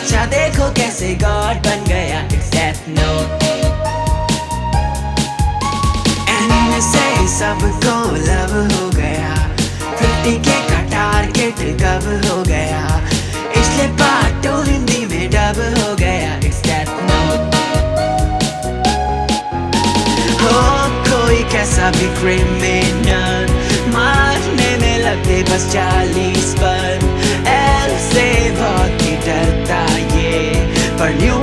बच्चा देखो कैसे गॉड बन गया, इट्स डेथ नोट। एनीमे से सबको लव हो गया, 50K का टारगेट कब हो गया, इसलिए पार्ट 2 हिंदी में डब हो गया, इट्स डेथ नोट। हो कोई कैसा भी क्रिमिनल मारने में लगते बस 40 पल, एल से बहुत ही डरता ये, पर न्यू